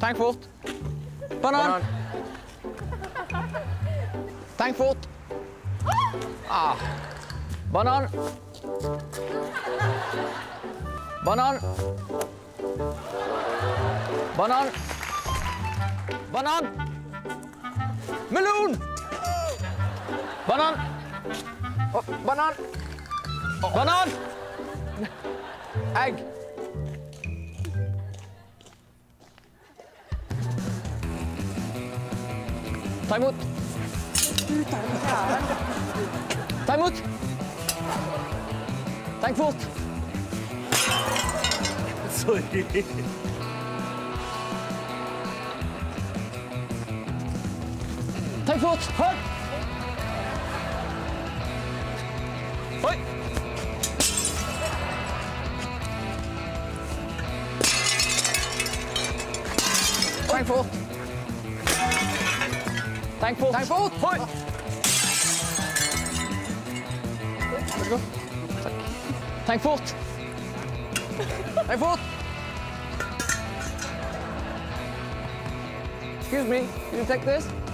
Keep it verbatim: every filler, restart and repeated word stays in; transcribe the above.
Tenk fort. Banan. Tenk fort. Ah. Banan. Banan. Banan. Banan. Melon. Banan. Oh, banan. Oh. Banan. Egg. Ta imot. Ta imot. Tenk fort. Sorry. Tenk fort. Høy. Oi. Tenk fort. Tenk fort. Tenk fort. Høy. Tenk fort. Tenk fort. Excuse me, can you take this?